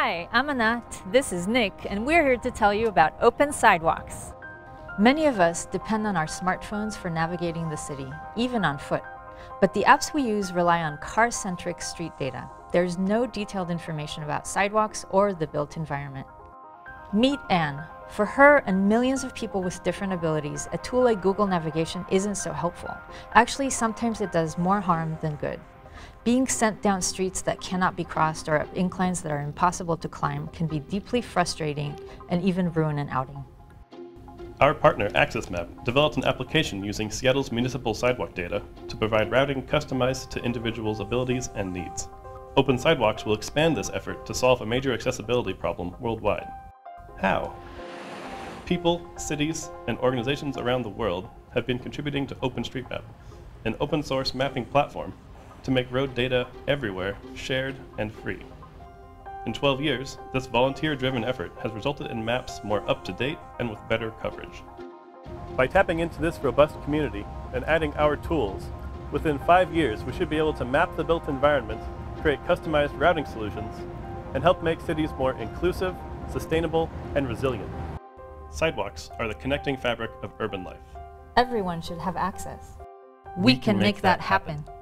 Hi, I'm Anat, this is Nick, and we're here to tell you about OpenSidewalks. Many of us depend on our smartphones for navigating the city, even on foot. But the apps we use rely on car-centric street data. There's no detailed information about sidewalks or the built environment. Meet Anne. For her and millions of people with different abilities, a tool like Google Navigation isn't so helpful. Actually, sometimes it does more harm than good. Being sent down streets that cannot be crossed or up inclines that are impossible to climb can be deeply frustrating and even ruin an outing. Our partner, AccessMap, developed an application using Seattle's municipal sidewalk data to provide routing customized to individuals' abilities and needs. OpenSidewalks will expand this effort to solve a major accessibility problem worldwide. How? People, cities, and organizations around the world have been contributing to OpenStreetMap, an open-source mapping platform to make road data everywhere, shared, and free. In 12 years, this volunteer-driven effort has resulted in maps more up-to-date and with better coverage. By tapping into this robust community and adding our tools, within 5 years we should be able to map the built environment, create customized routing solutions, and help make cities more inclusive, sustainable, and resilient. Sidewalks are the connecting fabric of urban life. Everyone should have access. We can make that happen.